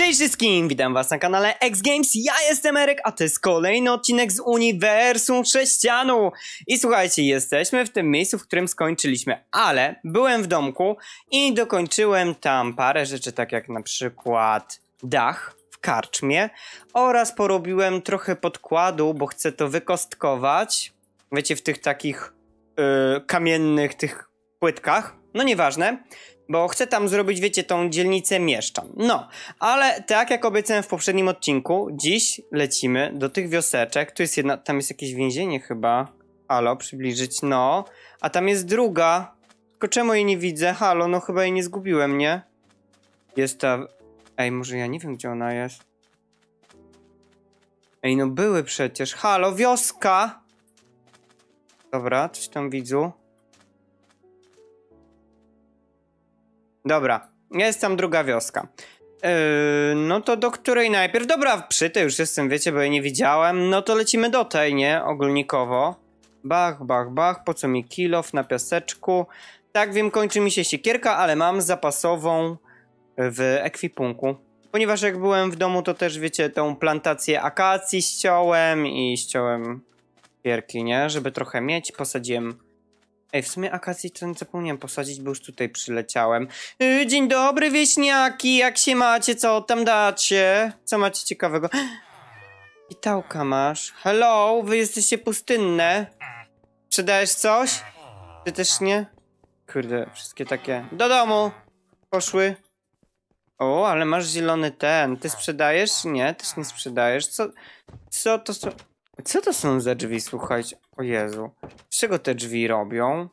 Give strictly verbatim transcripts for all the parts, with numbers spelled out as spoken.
Cześć wszystkim, witam was na kanale X Games, ja jestem Eryk, a to jest kolejny odcinek z Uniwersum Sześcianu. I słuchajcie, jesteśmy w tym miejscu, w którym skończyliśmy, ale byłem w domku i dokończyłem tam parę rzeczy, tak jak na przykład dach w karczmie oraz porobiłem trochę podkładu, bo chcę to wykostkować, wiecie, w tych takich yy, kamiennych tych płytkach, no nieważne. Bo chcę tam zrobić, wiecie, tą dzielnicę mieszczan. No, ale tak jak obiecałem w poprzednim odcinku, dziś lecimy do tych wioseczek. Tu jest jedna, tam jest jakieś więzienie chyba. Halo, przybliżyć, no. A tam jest druga. Tylko czemu jej nie widzę? Halo, no chyba jej nie zgubiłem, nie? Jest ta... Ej, może ja nie wiem, gdzie ona jest. Ej, no były przecież. Halo, wioska! Dobra, coś tam widzę. Dobra, jest tam druga wioska. Yy, no to do której najpierw? Dobra, przy tej już jestem, wiecie, bo ja nie widziałem. No to lecimy do tej, nie? Ogólnikowo. Bach, bach, bach. Po co mi kilof na piaseczku? Tak, wiem, kończy mi się siekierka, ale mam zapasową w ekwipunku. Ponieważ jak byłem w domu, to też, wiecie, tą plantację akacji ściąłem i ściąłem siekierki, nie? Żeby trochę mieć. Posadziłem... Ej, w sumie akacji to nie zapomniałem posadzić, bo już tutaj przyleciałem. Yy, dzień dobry, wieśniaki, jak się macie, co tam dacie? Co macie ciekawego? Witałka masz. Hello, wy jesteście pustynne. Sprzedajesz coś? Ty też nie? Kurde, wszystkie takie. Do domu poszły. O, ale masz zielony ten. Ty sprzedajesz? Nie, też nie sprzedajesz. Co, co to są... Co to są za drzwi, słuchajcie? O Jezu. Z czego te drzwi robią?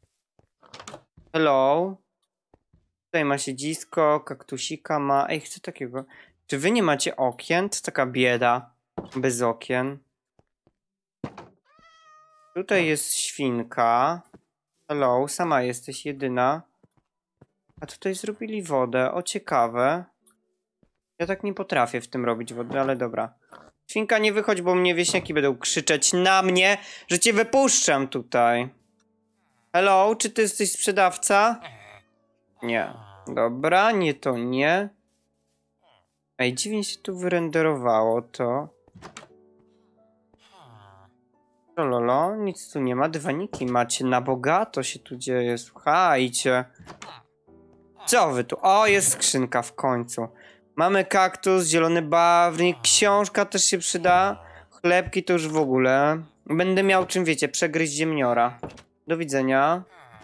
Hello? Tutaj ma siedzisko, kaktusika ma... Ej, chcę takiego... Czy wy nie macie okien? To taka bieda. Bez okien. Tutaj jest świnka. Hello, sama jesteś jedyna. A tutaj zrobili wodę. O, ciekawe. Ja tak nie potrafię w tym robić wody, ale dobra. Świnka, nie wychodź, bo mnie wieśniaki będą krzyczeć na mnie, że cię wypuszczam tutaj. Hello, czy ty jesteś sprzedawca? Nie. Dobra, nie to nie. Ej, dziwnie się tu wyrenderowało to. Lolo, nic tu nie ma. Dywaniki macie, na bogato się tu dzieje, słuchajcie. Co wy tu? O, jest skrzynka w końcu. Mamy kaktus, zielony bawnik, książka też się przyda. Chlebki to już w ogóle. Będę miał czym, wiecie, przegryźć ziemniora. Do widzenia.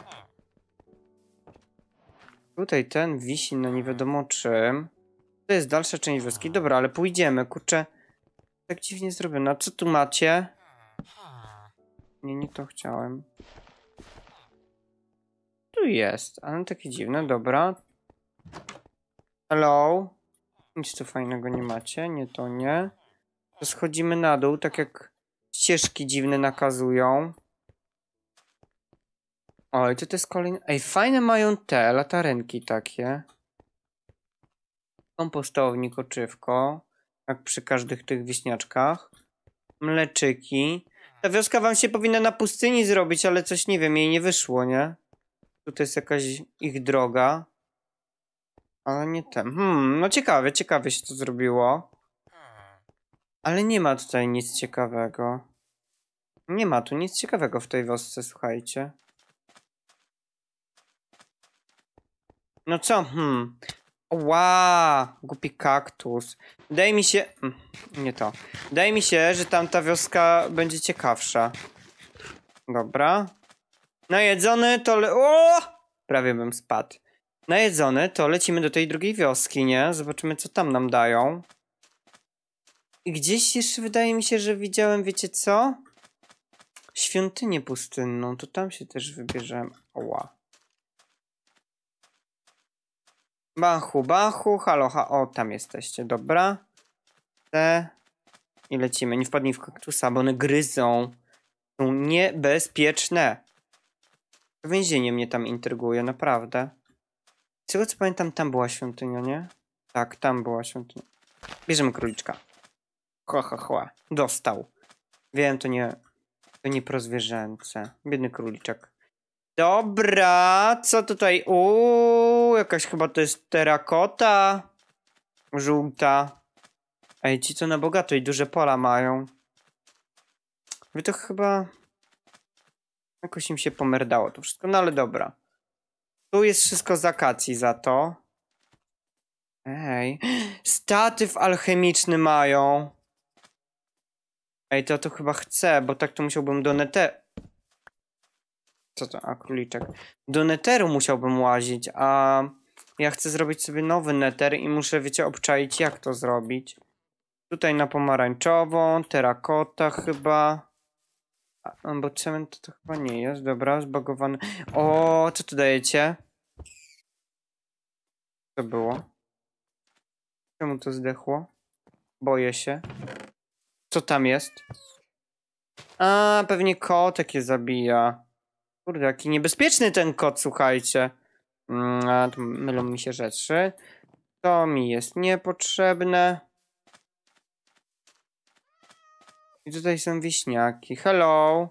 Tutaj ten wisi na nie wiadomo czym. To jest dalsza część wioski. Dobra, ale pójdziemy, kurczę. Tak dziwnie zrobione. Co tu macie? Nie, nie to chciałem. Tu jest, ale takie dziwne, dobra. Hello? Nic tu fajnego nie macie, nie to nie. To schodzimy na dół, tak jak ścieżki dziwne nakazują. Oj, to to jest kolejny... Ej, fajne mają te latarenki takie. Kompostownik, oczywko. Jak przy każdych tych wieśniaczkach. Mleczyki. Ta wioska wam się powinna na pustyni zrobić, ale coś, nie wiem, jej nie wyszło, nie? Tutaj jest jakaś ich droga. Ale nie ten. Hmm, no ciekawe, ciekawe się to zrobiło. Ale nie ma tutaj nic ciekawego. Nie ma tu nic ciekawego w tej wiosce, słuchajcie. No co? Hmm. Ła, głupi kaktus. Wydaje mi się... Nie to. Wydaje mi się, że tamta wioska będzie ciekawsza. Dobra. Najedzony to... Le... O! Prawie bym spadł. Najedzony to lecimy do tej drugiej wioski, nie? Zobaczymy, co tam nam dają. I gdzieś jeszcze wydaje mi się, że widziałem, wiecie co? Świątynię pustynną, to tam się też wybierzemy. Oła. Bachu, bachu, halo, ha, o, tam jesteście, dobra. Te. I lecimy, nie wpadnij w kaktusa, bo one gryzą. Są niebezpieczne. Więzienie mnie tam intryguje, naprawdę. Z tego co pamiętam, tam była świątynia, nie? Tak, tam była świątynia. Bierzemy króliczka. Chła, chła, chła. Dostał. Wiem, to nie... To nie prozwierzęce. Biedny króliczek. Dobra, co tutaj? Uuu, jakaś chyba to jest terakota. Żółta. Ej, ci co na bogato i duże pola mają. Wy to chyba... Jakoś im się pomerdało to wszystko, no ale dobra. Tu jest wszystko z akacji za to. Ej, statyw alchemiczny mają. Ej, to to chyba chcę, bo tak to musiałbym do neteru... Co to? A, króliczek. Do neteru musiałbym łazić, a... Ja chcę zrobić sobie nowy neter i muszę, wiecie, obczaić jak to zrobić. Tutaj na pomarańczową, terakota chyba. A, bo cement to chyba nie jest, dobra, zbagowany. O, co tu dajecie? Co było? Czemu to zdechło? Boję się. Co tam jest? A, pewnie kotek je zabija. Kurde, jaki niebezpieczny ten kot, słuchajcie. Mm, a, tu mylą mi się rzeczy. To mi jest niepotrzebne. I tutaj są wieśniaki. Hello.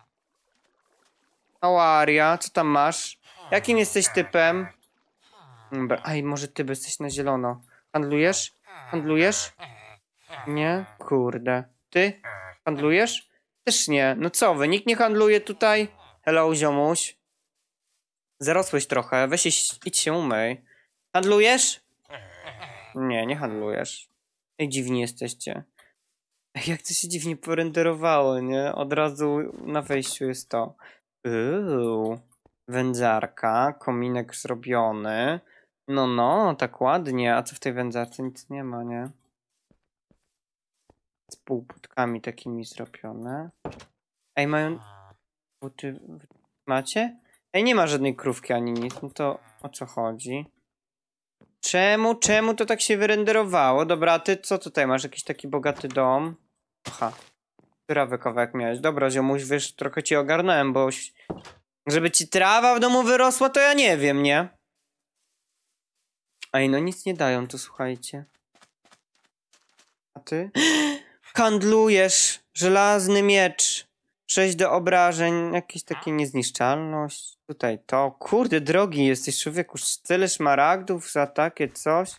How are ya? Co tam masz? Jakim jesteś typem? Dobra. Aj, może ty jesteś na zielono. Handlujesz? Handlujesz? Nie? Kurde. Ty? Handlujesz? Też nie. No co wy? Nikt nie handluje tutaj? Hello, ziomuś. Zarosłeś trochę. Weź się, idź się umyj. Handlujesz? Nie, nie handlujesz. Ej, dziwni jesteście. Jak to się dziwnie porenderowało, nie? Od razu na wejściu jest to. Uuu, wędzarka, kominek zrobiony. No, no, tak ładnie. A co w tej wędzarce? Nic nie ma, nie? Z półpłytkami takimi zrobione. Ej, mają... Buty... Macie? Ej, nie ma żadnej krówki ani nic. No to o co chodzi? Czemu, czemu to tak się wyrenderowało? Dobra, a ty co tutaj masz? Jakiś taki bogaty dom? Aha. Trawy kawałek miałeś. Dobra, ziomuś, wiesz, trochę ci ogarnąłem, bo... Żeby ci trawa w domu wyrosła, to ja nie wiem, nie? Ej, no nic nie dają tu, słuchajcie. A ty? Handlujesz! Żelazny miecz! sześć do obrażeń, jakieś takie niezniszczalność. Tutaj to. Kurde, drogi jesteś, człowieku. Tyle szmaragdów za takie coś.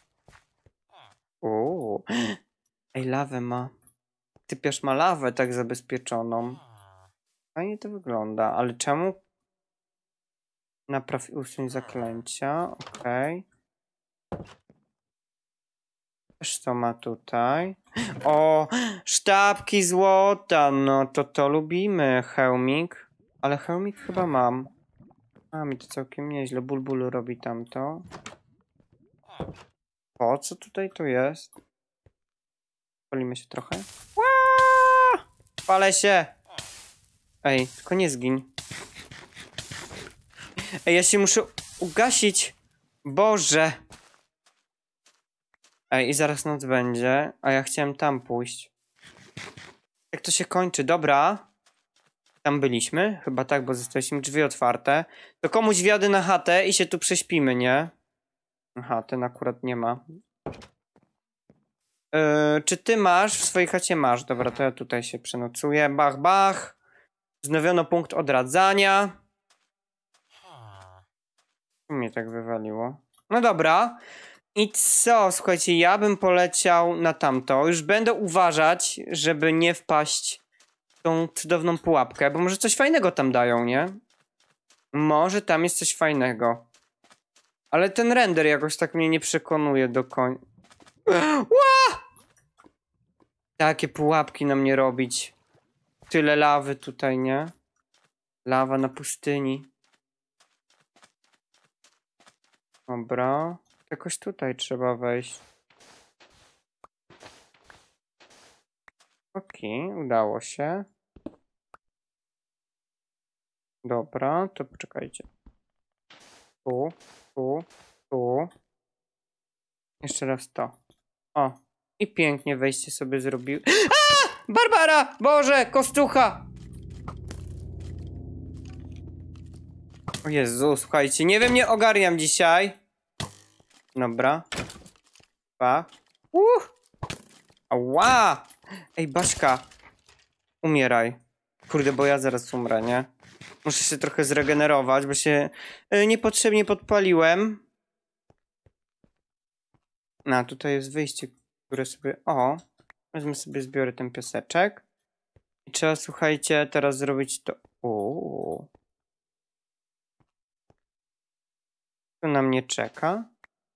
Uuu. Ej, lawę ma. Typiarz ma lawę tak zabezpieczoną. Fajnie to wygląda, ale czemu? Napraw i usuń zaklęcia. Okej. Okay. Też co ma tutaj? O, sztabki złota. No to to lubimy. Hełmik. Ale hełmik chyba mam. A, mi to całkiem nieźle. Bulbul robi tamto. Po co tutaj to jest? Palimy się trochę. Aaaa! Palę się. Ej, tylko nie zgiń. Ej, ja się muszę ugasić. Boże. Ej, i zaraz noc będzie, a ja chciałem tam pójść. Jak to się kończy? Dobra. Tam byliśmy? Chyba tak, bo zostaliśmy drzwi otwarte. To komuś wjadę na chatę i się tu prześpimy, nie? Aha, ten akurat nie ma. Yy, czy ty masz? W swojej chacie masz. Dobra, to ja tutaj się przenocuję. Bach, bach. Wznowiono punkt odradzania. Mnie tak wywaliło. No dobra. I co? Słuchajcie, ja bym poleciał na tamto. Już będę uważać, żeby nie wpaść w tą cudowną pułapkę, bo może coś fajnego tam dają, nie? Może tam jest coś fajnego. Ale ten render jakoś tak mnie nie przekonuje do końca. Takie pułapki na mnie robić. Tyle lawy tutaj, nie? Lawa na pustyni. Dobra. Jakoś tutaj trzeba wejść. Okej, okay, udało się. Dobra, to poczekajcie. Tu, tu, tu. Jeszcze raz to. O, i pięknie wejście sobie zrobił. A! Barbara! Boże, kostucha! O Jezu, słuchajcie, nie wiem, nie ogarniam dzisiaj. Dobra. Dwa. Uh! Ała! Ej, Baszka. Umieraj. Kurde, bo ja zaraz umrę, nie? Muszę się trochę zregenerować, bo się y, niepotrzebnie podpaliłem. No, tutaj jest wyjście, które sobie... O! Wezmę sobie, zbiorę ten piaseczek. I trzeba, słuchajcie, teraz zrobić to... Uuu. Tu na mnie czeka.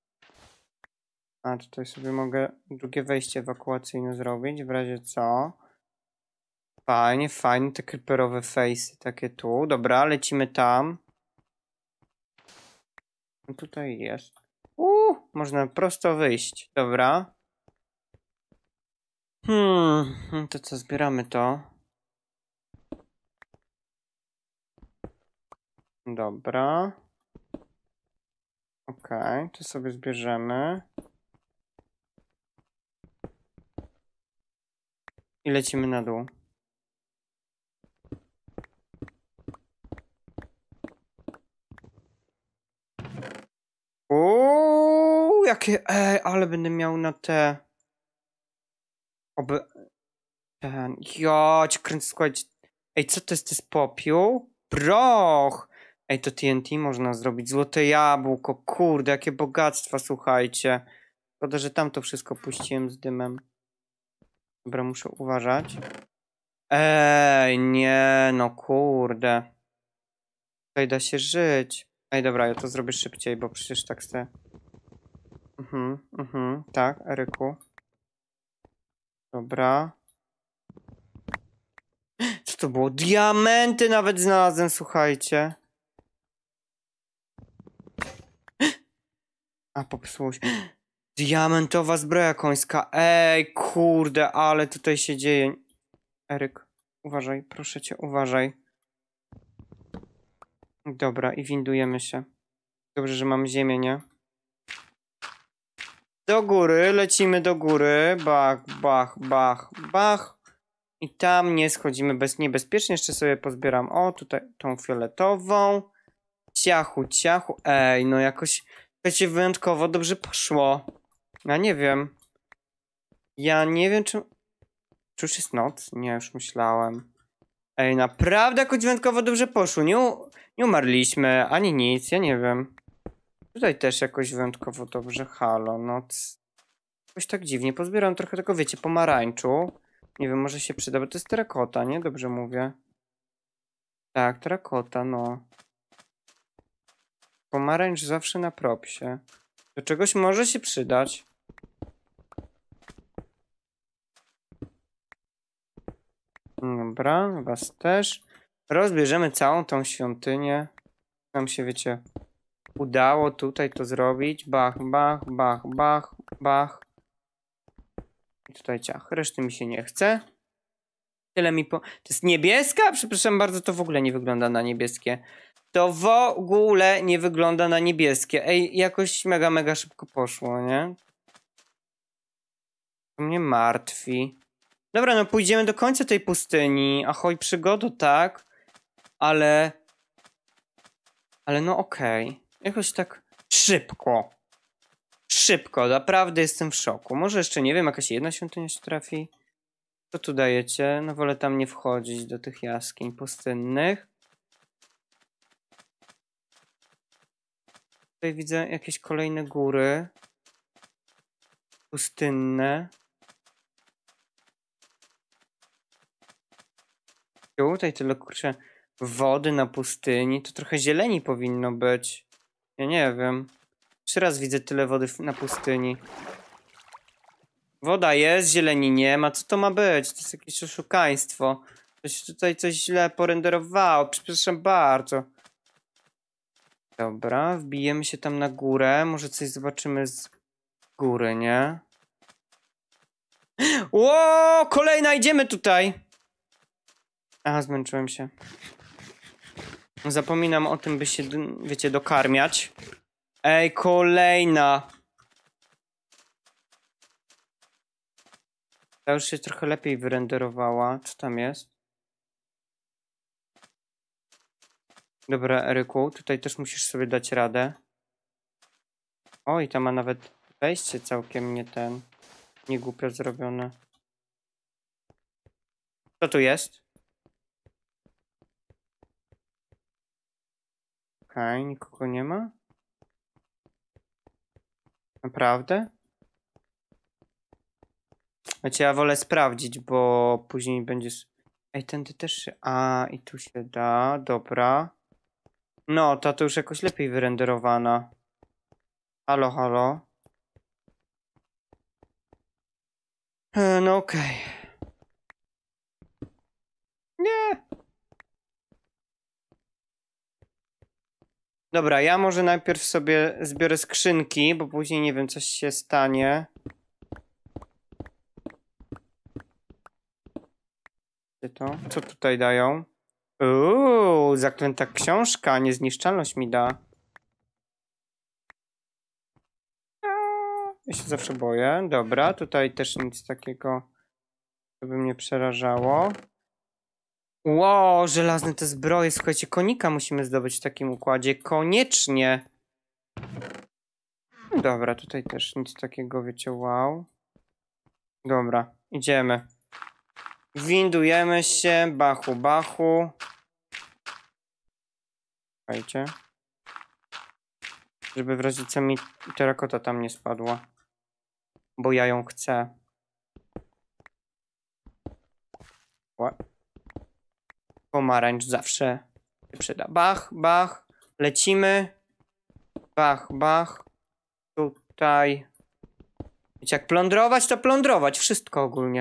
A, tutaj sobie mogę drugie wejście ewakuacyjne zrobić, w razie co. Fajnie, fajnie, te creeperowe face'y takie tu. Dobra, lecimy tam. No tutaj jest. Uuu, można prosto wyjść. Dobra. Hmm, to co, zbieramy to. Dobra. Okej, okay, to sobie zbierzemy. I lecimy na dół. Uuu, jakie... Ej, ale będę miał na te... Oby... Ten... Ja cię kręcę, słuchajcie. Ej, co to jest? To jest popiół? Proch! Ej, to T N T można zrobić. Złote jabłko. Kurde, jakie bogactwa, słuchajcie. Szkoda, że tam to wszystko puściłem z dymem. Dobra, muszę uważać. Ej, nie, no kurde. Tutaj da się żyć. Ej, dobra, ja to zrobię szybciej, bo przecież tak chcę. Mhm, mhm, tak, Eryku. Dobra. Co to było? Diamenty nawet znalazłem, słuchajcie. A, popsuło się. Diamentowa zbroja końska. Ej, kurde, ale tutaj się dzieje. Eryk, uważaj, proszę cię, uważaj. Dobra, i windujemy się. Dobrze, że mam ziemię, nie? Do góry, lecimy do góry. Bach, bach, bach, bach. I tam nie schodzimy bez niebezpiecznie. Jeszcze sobie pozbieram. O, tutaj tą fioletową. Ciachu, ciachu. Ej, no jakoś to się wyjątkowo dobrze poszło. Ja nie wiem. Ja nie wiem, czy... Czy już jest noc? Nie, już myślałem. Ej, naprawdę jakoś wyjątkowo dobrze poszło. Nie, u... nie umarliśmy, ani nic, ja nie wiem. Tutaj też jakoś wyjątkowo dobrze. Halo, noc. Jakoś tak dziwnie. Pozbieram trochę tego, wiecie, pomarańczu. Nie wiem, może się przyda, bo to jest terakota, nie? Dobrze mówię. Tak, terakota, no. Pomarańcz zawsze na propsie. Do czegoś może się przydać. Dobra, was też. Rozbierzemy całą tą świątynię. Nam się, wiecie, udało tutaj to zrobić. Bach, bach, bach, bach, bach. I tutaj ciach. Reszty mi się nie chce. Tyle mi po... To jest niebieska? Przepraszam bardzo, to w ogóle nie wygląda na niebieskie. To w ogóle nie wygląda na niebieskie. Ej, jakoś mega, mega szybko poszło, nie? To mnie martwi. Dobra, no pójdziemy do końca tej pustyni. Ahoj, przygodo, tak? Ale... Ale no okej. Okay. Jakoś tak szybko. Szybko, naprawdę jestem w szoku. Może jeszcze, nie wiem, jakaś jedna świątynia się trafi? Co tu dajecie? No wolę tam nie wchodzić do tych jaskiń pustynnych. Tutaj widzę jakieś kolejne góry. Pustynne. Tutaj tyle, kurczę, wody na pustyni. To trochę zieleni powinno być. Ja nie wiem. Jeszcze raz widzę tyle wody na pustyni. Woda jest, zieleni nie ma. Co to ma być? To jest jakieś oszukaństwo. Coś tutaj coś źle porenderowało. Przepraszam bardzo. Dobra, wbijemy się tam na górę. Może coś zobaczymy z góry, nie? Ło, kolejna, idziemy tutaj. Aha, zmęczyłem się. Zapominam o tym, by się, wiecie, dokarmiać. Ej, kolejna. Ta już się trochę lepiej wyrenderowała. Co tam jest? Dobra, Eryku, tutaj też musisz sobie dać radę. O, i tam ma nawet wejście całkiem nie ten... Nie głupio zrobione. Co tu jest? Okej, okay, nikogo nie ma. Naprawdę? Znaczy ja wolę sprawdzić, bo później będzie... Ej, tędy też się... A, i tu się da, dobra. No, ta to już jakoś lepiej wyrenderowana. Halo, halo. E, no okej. Okay. Nie. Dobra, ja może najpierw sobie zbiorę skrzynki, bo później nie wiem, coś się stanie. Gdzie to? Co tutaj dają? Uuu, zaklęta książka, niezniszczalność mi da. Ja się zawsze boję. Dobra, tutaj też nic takiego, co by mnie przerażało. Ło, żelazne te zbroje. Słuchajcie, konika musimy zdobyć w takim układzie. Koniecznie. Dobra, tutaj też nic takiego, wiecie, wow. Dobra, idziemy. Windujemy się, bachu, bachu. Słuchajcie. Żeby w razie co mi terakota tam nie spadła. Bo ja ją chcę. What? Pomarańcz zawsze się przyda. Bach, bach. Lecimy. Bach, bach. Tutaj. Wiecie, jak plądrować, to plądrować. Wszystko ogólnie.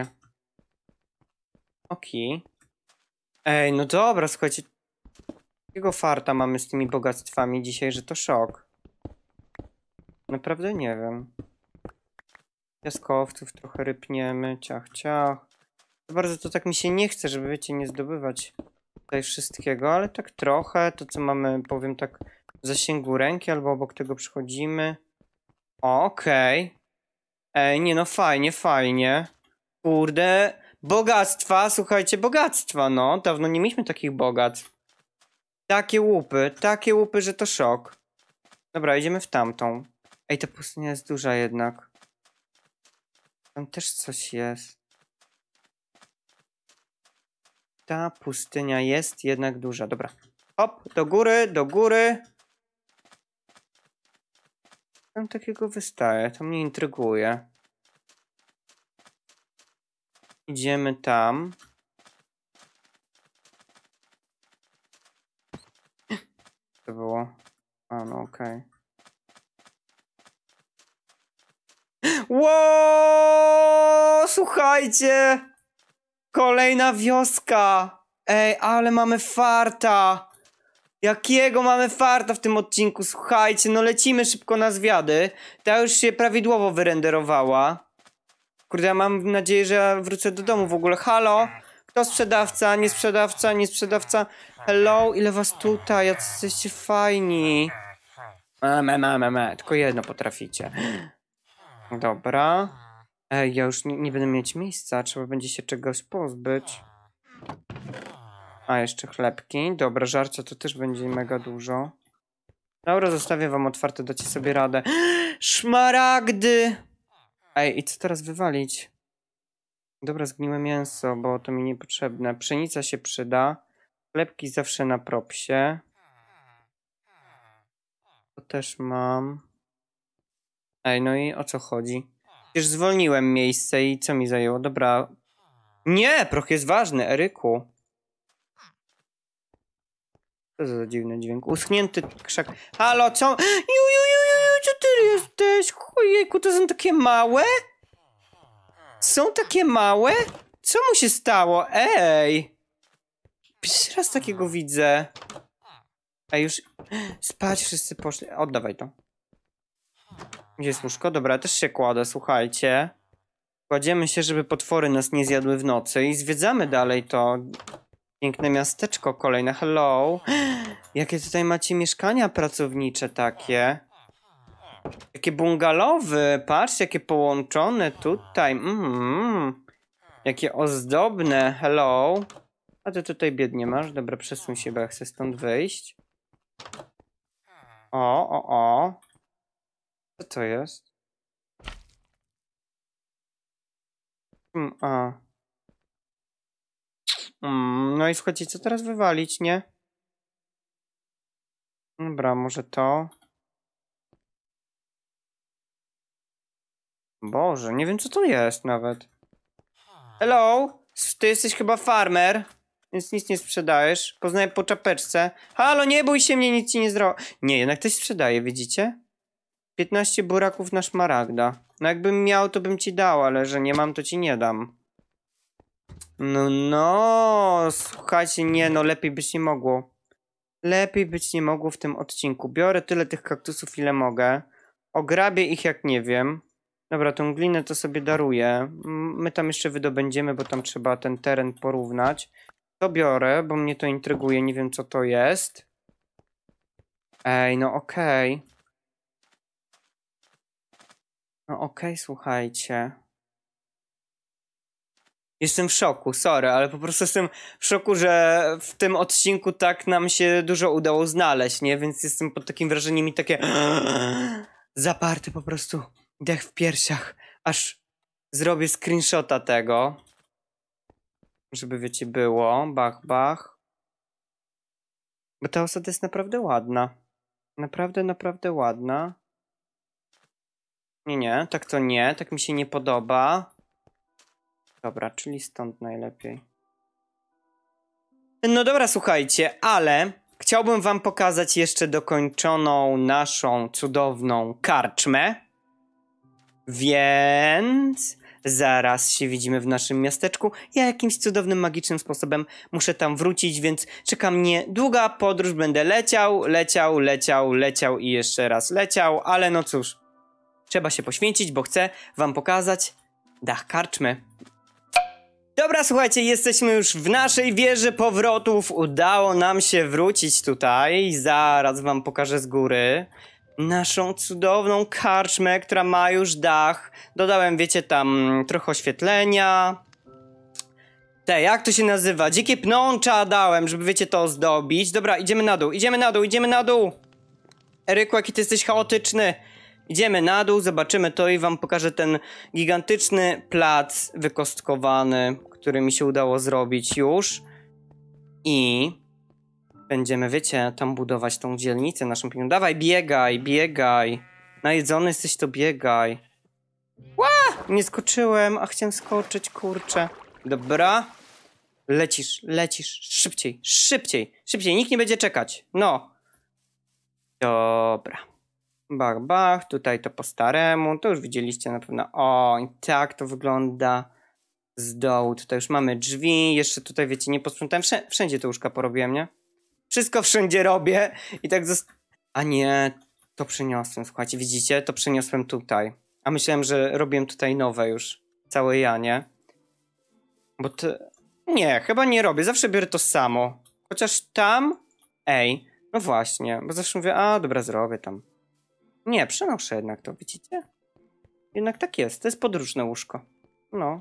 Okej. Ej, no dobra, słuchajcie. Jakiego farta mamy z tymi bogactwami dzisiaj, że to szok. Naprawdę nie wiem. Piaskowców trochę rypniemy. Ciach, ciach. Za bardzo to tak mi się nie chce, żeby, wiecie, nie zdobywać tutaj wszystkiego, ale tak trochę. To, co mamy, powiem tak, w zasięgu ręki, albo obok tego przychodzimy. Okej. Okay. Ej, nie no, fajnie, fajnie. Kurde. Bogactwa, słuchajcie, bogactwa, no. Dawno nie mieliśmy takich bogactw. Takie łupy, takie łupy, że to szok. Dobra, idziemy w tamtą. Ej, ta pustynia jest duża jednak. Tam też coś jest. Ta pustynia jest jednak duża. Dobra. Hop, do góry, do góry. Tam takiego wystaje, to mnie intryguje. Idziemy tam. To było... A, no okej. Okay. Ło! Słuchajcie! Kolejna wioska! Ej, ale mamy farta! Jakiego mamy farta w tym odcinku? Słuchajcie, no lecimy szybko na zwiady. Ta już się prawidłowo wyrenderowała. Kurde, ja mam nadzieję, że ja wrócę do domu w ogóle. Halo? Kto sprzedawca? Nie sprzedawca? Nie sprzedawca? Hello? Ile was tutaj? Jacy jesteście fajni. Me, me, me, me. Tylko jedno potraficie. Dobra. Ej, ja już nie, nie będę mieć miejsca. Trzeba będzie się czegoś pozbyć. A, jeszcze chlebki. Dobra, żarcia to też będzie mega dużo. Dobra, zostawię wam otwarte, dacie sobie radę. Szmaragdy! Ej, i co teraz wywalić? Dobra, zgniłe mięso, bo to mi niepotrzebne. Pszenica się przyda. Chlebki zawsze na propsie. To też mam. Ej, no i o co chodzi? Przecież zwolniłem miejsce i co mi zajęło? Dobra. Nie, proch jest ważny, Eryku. Co za dziwny dźwięk. Uschnięty krzak. Halo, co? Ju, ju, ju, ju, co ty jesteś? Ojejku, to są takie małe? Są takie małe? Co mu się stało? Ej! Pierwszy raz takiego widzę. Ej, już spać wszyscy poszli. Oddawaj to. Gdzie jest łóżko? Dobra, też się kładę, słuchajcie. Kładziemy się, żeby potwory nas nie zjadły w nocy i zwiedzamy dalej to piękne miasteczko kolejne. Hello. Jakie tutaj macie mieszkania pracownicze takie. Jakie bungalowy. Patrzcie, jakie połączone tutaj. Mm. Jakie ozdobne. Hello. A ty tutaj biednie masz. Dobra, przesuń się, bo ja chcę stąd wyjść. O, o, o. Co to jest? Hmm, a. Mm, no i słuchajcie, co teraz wywalić, nie? Dobra, może to. Boże, nie wiem co to jest nawet. Hello? Ty jesteś chyba farmer, więc nic nie sprzedajesz. Poznaję po czapeczce. Halo, nie bój się mnie, nic ci nie zrobię. Nie, jednak ktoś sprzedaje, widzicie? piętnaście buraków na szmaragda. No jakbym miał, to bym ci dał, ale że nie mam, to ci nie dam. No, no, słuchajcie, nie, no lepiej być nie mogło. Lepiej być nie mogło w tym odcinku. Biorę tyle tych kaktusów, ile mogę. Ograbię ich jak nie wiem. Dobra, tą glinę to sobie daruję. My tam jeszcze wydobędziemy, bo tam trzeba ten teren porównać. To biorę, bo mnie to intryguje, nie wiem co to jest. Ej, no okej. Okay. No okej, okay, słuchajcie. Jestem w szoku, sorry, ale po prostu jestem w szoku, że w tym odcinku tak nam się dużo udało znaleźć, nie? Więc jestem pod takim wrażeniem i takie zaparty po prostu, dech w piersiach, aż zrobię screenshota tego. Żeby wiecie było, bach, bach. Bo ta osada jest naprawdę ładna. Naprawdę, naprawdę ładna. Nie, nie, tak to nie, tak mi się nie podoba. Dobra, czyli stąd najlepiej. No dobra, słuchajcie, ale chciałbym wam pokazać jeszcze dokończoną naszą cudowną karczmę. Więc zaraz się widzimy w naszym miasteczku. Ja jakimś cudownym, magicznym sposobem muszę tam wrócić, więc czeka mnie długa podróż. Będę leciał, leciał, leciał, leciał i jeszcze raz leciał, ale no cóż. Trzeba się poświęcić, bo chcę wam pokazać dach karczmy. Dobra, słuchajcie, jesteśmy już w naszej wieży powrotów. Udało nam się wrócić tutaj. Zaraz wam pokażę z góry naszą cudowną karczmę, która ma już dach. Dodałem, wiecie, tam trochę oświetlenia. Te, jak to się nazywa? Dzikie pnącza dałem, żeby, wiecie, to ozdobić. Dobra, idziemy na dół, idziemy na dół, idziemy na dół. Eryku, jaki ty jesteś chaotyczny. Idziemy na dół, zobaczymy to i wam pokażę ten gigantyczny plac wykostkowany, który mi się udało zrobić już. I będziemy, wiecie, tam budować tą dzielnicę naszą piękną. Dawaj, biegaj, biegaj. Najedzony jesteś, to biegaj. Ła! Nie skoczyłem, a chciałem skoczyć, kurczę. Dobra. Lecisz, lecisz. Szybciej, szybciej, szybciej. Nikt nie będzie czekać. No. Dobra. Bach, bach, tutaj to po staremu, to już widzieliście na pewno. O, i tak to wygląda z dołu. Tutaj już mamy drzwi, jeszcze tutaj, wiecie, nie posprzątałem. Wszędzie, wszędzie te łóżka porobiłem, nie? Wszystko wszędzie robię i tak zost... A nie, to przeniosłem, słuchajcie, widzicie? To przeniosłem tutaj. A myślałem, że robiłem tutaj nowe już. Całe ja, nie? Bo to... Nie, chyba nie robię, zawsze biorę to samo. Chociaż tam... Ej, no właśnie, bo zawsze mówię, a dobra, zrobię tam. Nie, przenoszę jednak to, widzicie? Jednak tak jest, to jest podróżne łóżko. No.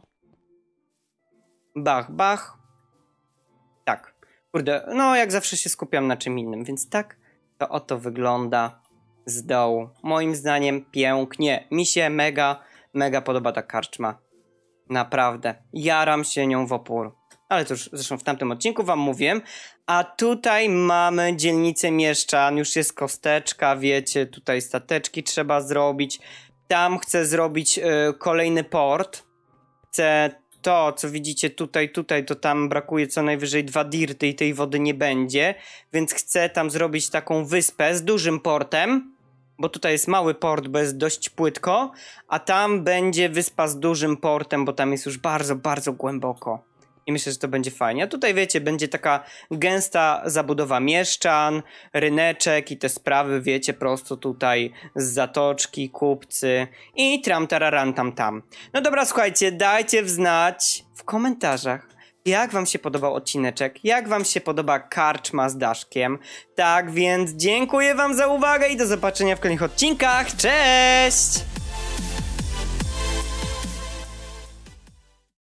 Bach, bach. Tak. Kurde, no jak zawsze się skupiam na czym innym, więc tak to oto wygląda z dołu. Moim zdaniem pięknie. Mi się mega, mega podoba ta karczma. Naprawdę. Jaram się nią w opór. Ale to już zresztą w tamtym odcinku wam mówiłem. A tutaj mamy dzielnicę mieszczan. Już jest kosteczka, wiecie, tutaj stateczki trzeba zrobić. Tam chcę zrobić y, kolejny port. Chcę to, co widzicie tutaj, tutaj, to tam brakuje co najwyżej dwa dirty i tej wody nie będzie. Więc chcę tam zrobić taką wyspę z dużym portem. Bo tutaj jest mały port, bo jest dość płytko. A tam będzie wyspa z dużym portem, bo tam jest już bardzo, bardzo głęboko. I myślę, że to będzie fajnie. A tutaj, wiecie, będzie taka gęsta zabudowa mieszczan, ryneczek i te sprawy, wiecie, prosto tutaj z zatoczki, kupcy i tram tararan tam tam. No dobra, słuchajcie, dajcie znać w komentarzach, jak wam się podobał odcineczek, jak wam się podoba karczma z Daszkiem. Tak więc dziękuję wam za uwagę i do zobaczenia w kolejnych odcinkach. Cześć!